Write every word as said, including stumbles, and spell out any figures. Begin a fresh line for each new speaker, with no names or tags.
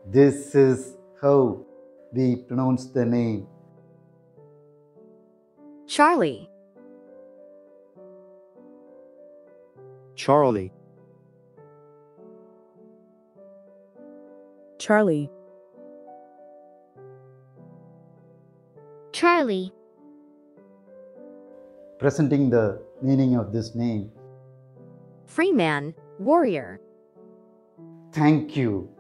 This is how we pronounce the name.
Charlie,
Charlie,
Charlie,
Charlie,
Presenting the meaning of this name.
free man, warrior.
Thank you.